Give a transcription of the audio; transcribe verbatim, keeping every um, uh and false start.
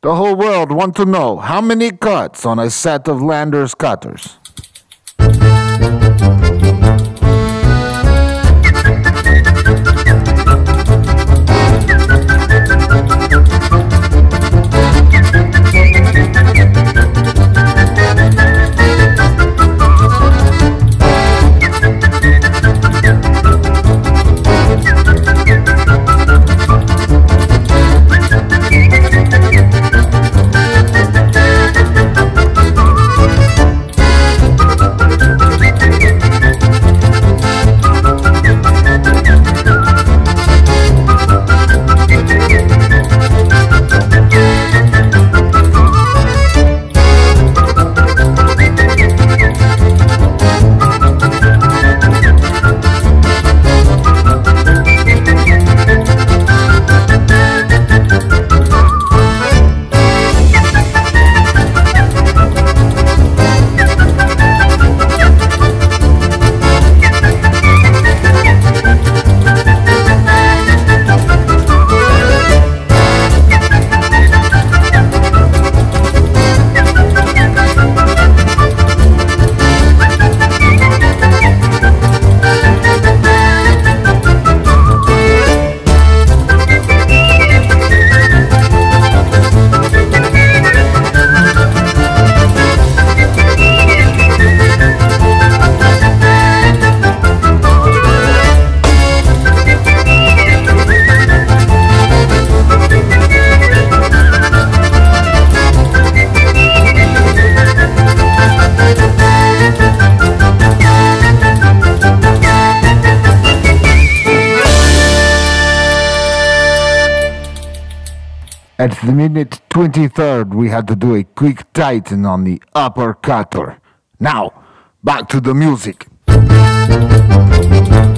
The whole world want to know how many cuts on a set of Landers cutters. At the minute twenty-third, we had to do a quick tighten on the upper cutter. Now, back to the music.